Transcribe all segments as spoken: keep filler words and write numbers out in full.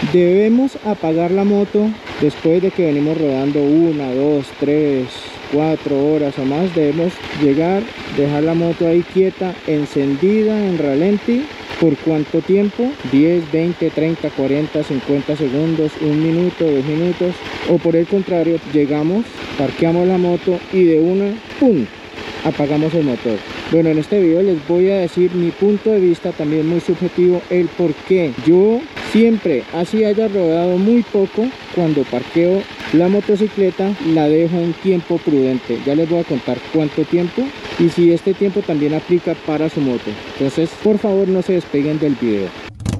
Debemos apagar la moto después de que venimos rodando una, dos, tres, cuatro horas o más. Debemos llegar, dejar la moto ahí quieta, encendida en ralenti. ¿Por cuánto tiempo? diez, veinte, treinta, cuarenta, cincuenta segundos, un minuto, dos minutos. O por el contrario, llegamos, parqueamos la moto y de una, ¡pum!, apagamos el motor. Bueno, en este video les voy a decir mi punto de vista, también muy subjetivo, el por qué yo siempre, así haya rodado muy poco, cuando parqueo la motocicleta la dejo un tiempo prudente. Ya les voy a contar cuánto tiempo y si este tiempo también aplica para su moto. Entonces, por favor, no se despeguen del video.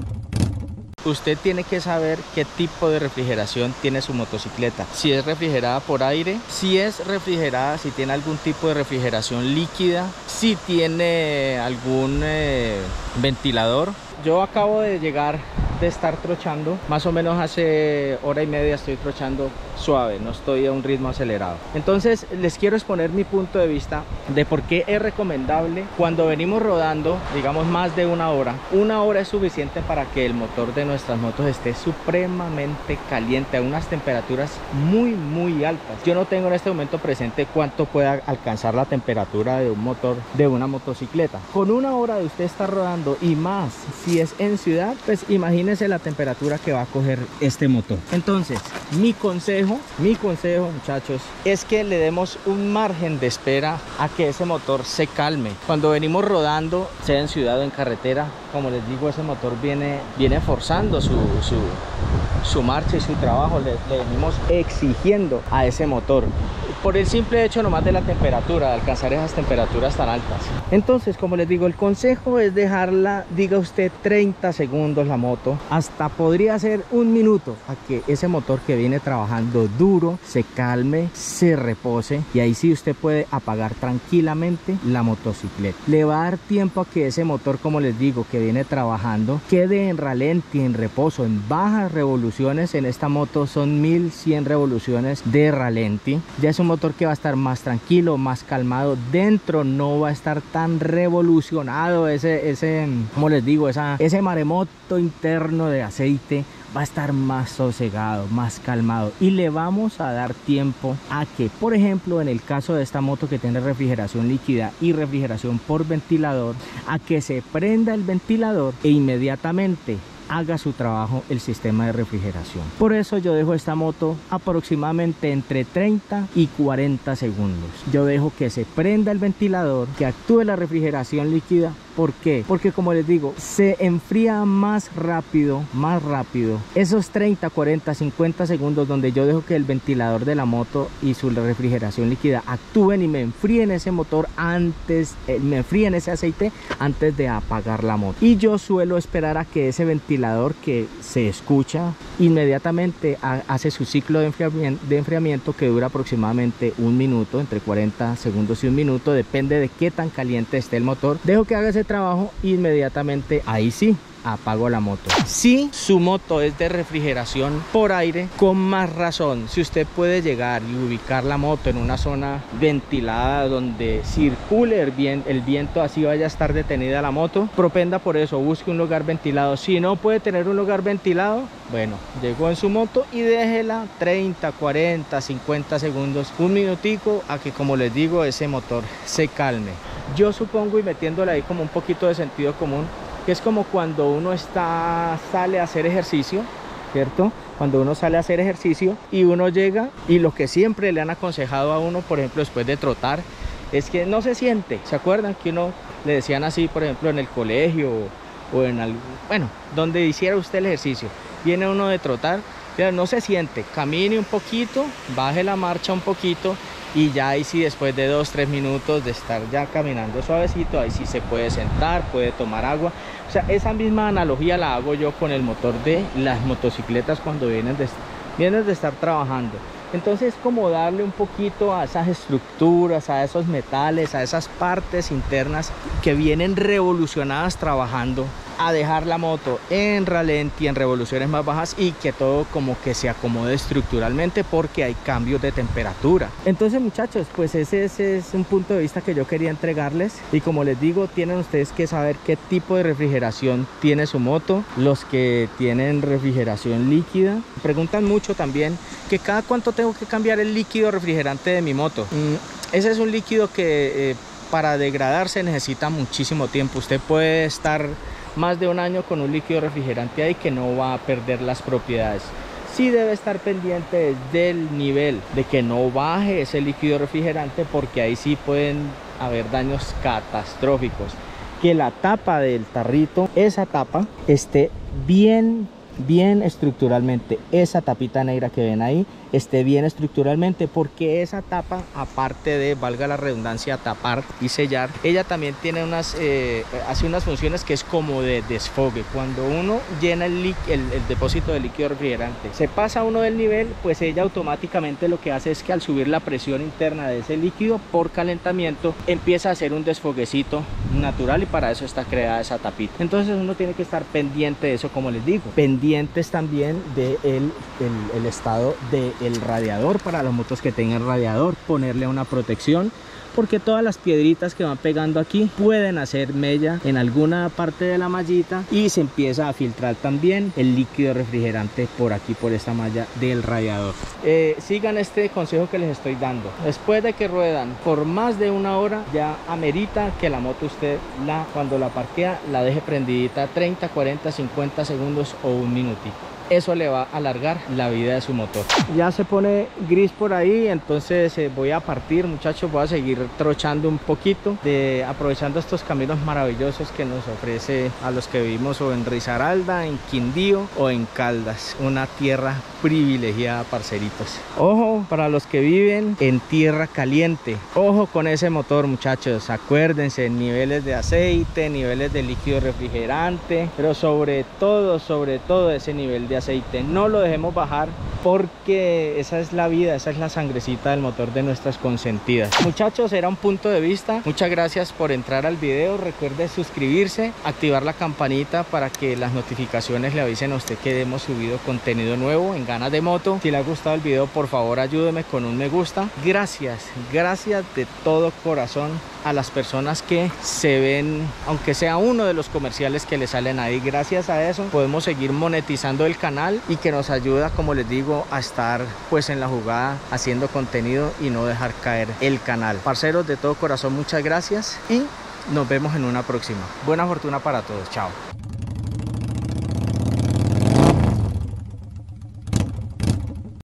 Usted tiene que saber qué tipo de refrigeración tiene su motocicleta. Si es refrigerada por aire, si es refrigerada, si tiene algún tipo de refrigeración líquida, si tiene algún eh, ventilador. Yo acabo de llegar de estar trochando, más o menos hace hora y media estoy trochando suave, no estoy a un ritmo acelerado. Entonces les quiero exponer mi punto de vista de por qué es recomendable cuando venimos rodando, digamos más de una hora. Una hora es suficiente para que el motor de nuestras motos esté supremamente caliente a unas temperaturas muy muy altas. Yo no tengo en este momento presente cuánto pueda alcanzar la temperatura de un motor de una motocicleta. Con una hora de usted estar rodando y más si es en ciudad, pues imagínense la temperatura que va a coger este motor. Entonces mi consejo mi consejo muchachos es que le demos un margen de espera a que ese motor se calme. Cuando venimos rodando, sea en ciudad o en carretera, como les digo, ese motor viene viene forzando su, su, su marcha y su trabajo. Le, le venimos exigiendo a ese motor por el simple hecho nomás de la temperatura, de alcanzar esas temperaturas tan altas. Entonces, como les digo, el consejo es dejarla, diga usted, treinta segundos la moto, hasta podría ser un minuto, a que ese motor que viene trabajando duro se calme, se repose, y ahí sí usted puede apagar tranquilamente la motocicleta. Le va a dar tiempo a que ese motor, como les digo, que viene trabajando, quede en ralenti, en reposo, en bajas revoluciones. En esta moto son mil cien revoluciones de ralenti. Ya es un motor que va a estar más tranquilo, más calmado. Dentro no va a estar tan revolucionado ese, ese como les digo, esa, ese maremoto interno de aceite. Va a estar más sosegado, más calmado, y le vamos a dar tiempo a que, por ejemplo, en el caso de esta moto que tiene refrigeración líquida y refrigeración por ventilador, a que se prenda el ventilador e inmediatamente haga su trabajo el sistema de refrigeración. Por eso yo dejo esta moto aproximadamente entre treinta y cuarenta segundos. Yo dejo que se prenda el ventilador, que actúe la refrigeración líquida. ¿Por qué? Porque, como les digo, se enfría más rápido, más rápido. Esos treinta, cuarenta, cincuenta segundos donde yo dejo que el ventilador de la moto y su refrigeración líquida actúen y me enfríen ese motor antes, eh, me enfríen ese aceite antes de apagar la moto. Y yo suelo esperar a que ese ventilador, que se escucha inmediatamente, a, hace su ciclo de enfriamiento, de enfriamiento que dura aproximadamente un minuto, entre cuarenta segundos y un minuto, depende de qué tan caliente esté el motor. Dejo que haga ese trabajo, inmediatamente ahí sí apago la moto. Si su moto es de refrigeración por aire, con más razón, si usted puede llegar y ubicar la moto en una zona ventilada donde circule el, bien, el viento, así vaya a estar detenida la moto, propenda por eso, busque un lugar ventilado. Si no puede tener un lugar ventilado, bueno, llegó en su moto y déjela treinta, cuarenta, cincuenta segundos, un minutico, a que, como les digo, ese motor se calme. Yo supongo, y metiéndole ahí como un poquito de sentido común, que es como cuando uno está, sale a hacer ejercicio, ¿cierto? Cuando uno sale a hacer ejercicio y uno llega, y lo que siempre le han aconsejado a uno, por ejemplo, después de trotar, es que no se siente. ¿Se acuerdan que uno le decían así, por ejemplo, en el colegio o, o en algún, bueno, donde hiciera usted el ejercicio? Viene uno de trotar, pero no se siente, camine un poquito, baje la marcha un poquito, y ya ahí sí, después de dos, tres minutos de estar ya caminando suavecito, ahí sí se puede sentar, puede tomar agua. O sea, esa misma analogía la hago yo con el motor de las motocicletas cuando vienen de, vienen de estar trabajando. Entonces, como darle un poquito a esas estructuras, a esos metales, a esas partes internas que vienen revolucionadas trabajando, a dejar la moto en ralentí, en revoluciones más bajas, y que todo como que se acomode estructuralmente porque hay cambios de temperatura. Entonces, muchachos, pues ese, ese es un punto de vista que yo quería entregarles, y como les digo, tienen ustedes que saber qué tipo de refrigeración tiene su moto. Los que tienen refrigeración líquida preguntan mucho también que cada cuánto tengo que cambiar el líquido refrigerante de mi moto. mm, ese es un líquido que eh, para degradarse necesita muchísimo tiempo. Usted puede estar más de un año con un líquido refrigerante ahí que no va a perder las propiedades. Sí debe estar pendiente del nivel de que no baje ese líquido refrigerante, porque ahí sí pueden haber daños catastróficos. Que la tapa del tarrito, esa tapa, esté bien bien estructuralmente, esa tapita negra que ven ahí esté bien estructuralmente, porque esa tapa, aparte de, valga la redundancia, tapar y sellar, ella también tiene unas eh, hace unas funciones que es como de desfogue. Cuando uno llena el, el, el depósito de líquido refrigerante, se pasa uno del nivel, pues ella automáticamente lo que hace es que al subir la presión interna de ese líquido por calentamiento, empieza a hacer un desfoguecito natural, y para eso está creada esa tapita. Entonces uno tiene que estar pendiente de eso, como les digo, pendientes también del de el, el estado del radiador. Para las motos que tengan radiador, ponerle una protección, porque todas las piedritas que van pegando aquí pueden hacer mella en alguna parte de la mallita, y se empieza a filtrar también el líquido refrigerante por aquí, por esta malla del radiador. Eh, sigan este consejo que les estoy dando. Después de que ruedan por más de una hora, ya amerita que la moto usted, la, cuando la parquea, la deje prendidita treinta, cuarenta, cincuenta segundos o un minutito. Eso le va a alargar la vida de su motor. Ya se pone gris por ahí, entonces eh, voy a partir, muchachos. Voy a seguir trochando un poquito, de, aprovechando estos caminos maravillosos que nos ofrece a los que vivimos o en Risaralda, en Quindío o en Caldas. Una tierra privilegiada, parceritos. Ojo para los que viven en tierra caliente, ojo con ese motor, muchachos. Acuérdense, niveles de aceite, niveles de líquido refrigerante, pero sobre todo, sobre todo ese nivel de aceite no lo dejemos bajar, porque esa es la vida, esa es la sangrecita del motor de nuestras consentidas. Muchachos, era un punto de vista. Muchas gracias por entrar al video. Recuerde suscribirse, activar la campanita para que las notificaciones le avisen a usted que hemos subido contenido nuevo en Ganas de Moto. Si le ha gustado el video, por favor ayúdeme con un me gusta. Gracias, gracias de todo corazón a las personas que se ven, aunque sea uno de los comerciales que le salen ahí. Gracias a eso podemos seguir monetizando el canal, y que nos ayuda, como les digo, a estar pues en la jugada haciendo contenido y no dejar caer el canal. Parceros, de todo corazón, muchas gracias, y nos vemos en una próxima. Buena fortuna para todos. Chao.